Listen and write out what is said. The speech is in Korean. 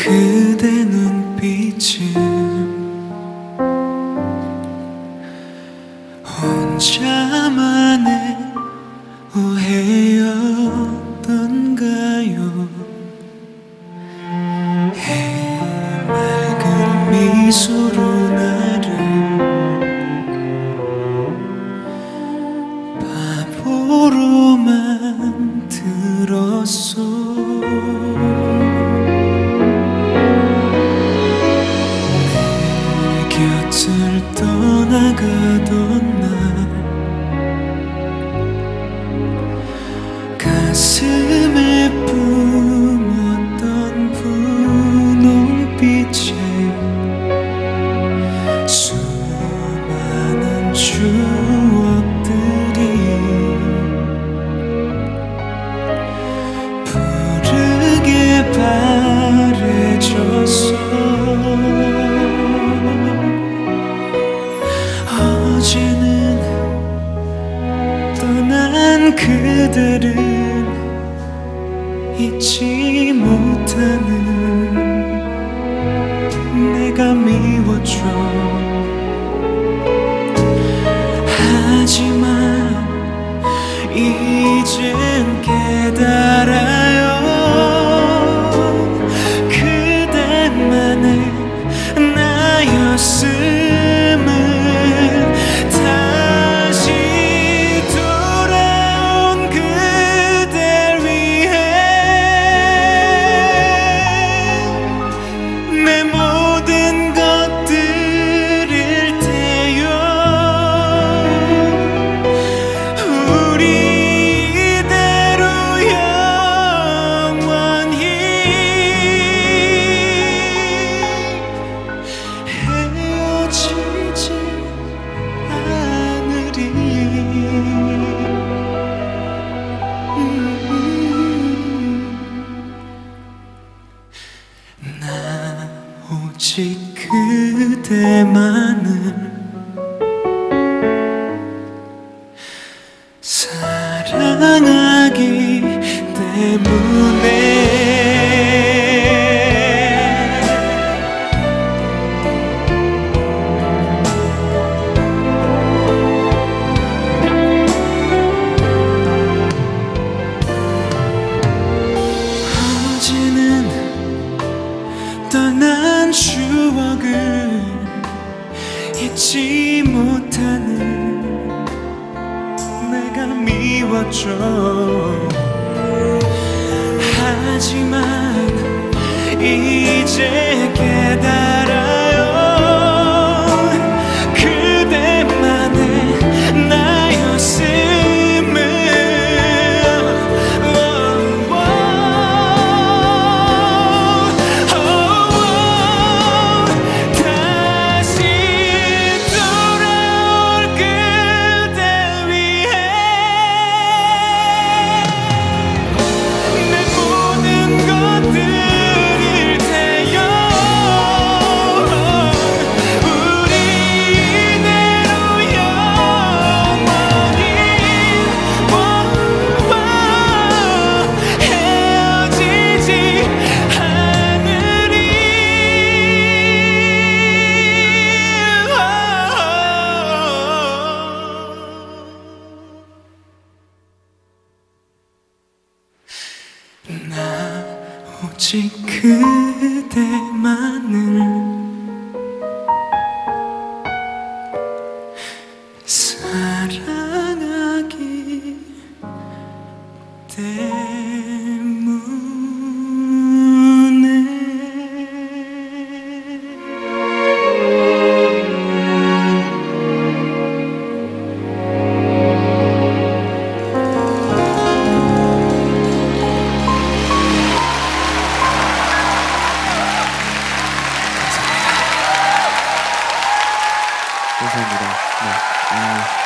그대 눈빛은 혼자만의 오해였던가요? 해맑은 미소로 나를 바보로 만들었어. 곁을 떠나가던 날 가슴에 뿜었던 분홍빛에 수많은 추억들이 푸르게 바래졌어. 어제는 떠난 그대를 잊지 못하는 내가 미웠죠. 하지만 이젠 깨달아요. 그대만의 나였음을. 오직 그대만을 사랑하기 때문에. 어제는 떠난 추억을 잊지 못하는 내가 미웠죠. 하지만 이제 깨달아요. 그대만의 나였음을. 나 오직 그대만을 사랑하기 때문에. 감사합니다. 네.